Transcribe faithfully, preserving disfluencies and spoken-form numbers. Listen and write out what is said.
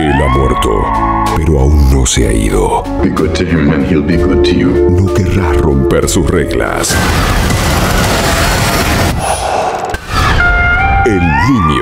Él ha muerto, pero aún no se ha ido. Be good to him and he'll be good to you. No querrá romper sus reglas. El niño.